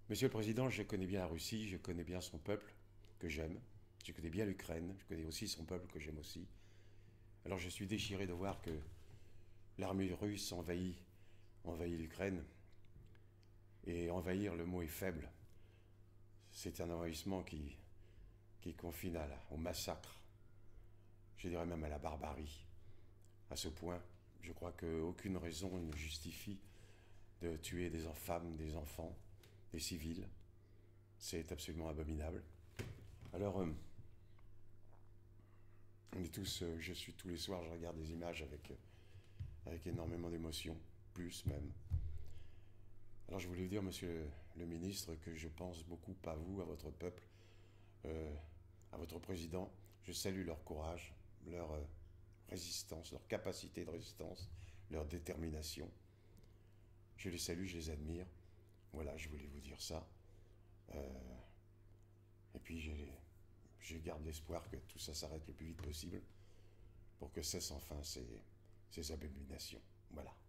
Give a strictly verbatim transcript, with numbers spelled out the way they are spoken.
Monsieur le Président, je connais bien la Russie, je connais bien son peuple, que j'aime. Je connais bien l'Ukraine, je connais aussi son peuple, que j'aime aussi. Alors je suis déchiré de voir que l'armée russe envahit, envahit l'Ukraine. Et envahir, le mot est faible. C'est un envahissement qui, qui confine à la- au massacre. Je dirais même à la barbarie. À ce point, je crois qu'aucune raison ne justifie de tuer des femmes, des enfants, des civils. C'est absolument abominable. Alors, euh, on est tous, euh, je suis tous les soirs, je regarde des images avec, euh, avec énormément d'émotion, plus même. Alors je voulais vous dire, monsieur le, le ministre, que je pense beaucoup à vous, à votre peuple, euh, à votre président. Je salue leur courage, leur euh, résistance, leur capacité de résistance, leur détermination. Je les salue, je les admire. Voilà, je voulais vous dire ça. Euh, et puis je, je garde l'espoir que tout ça s'arrête le plus vite possible pour que cessent enfin ces, ces abominations. Voilà.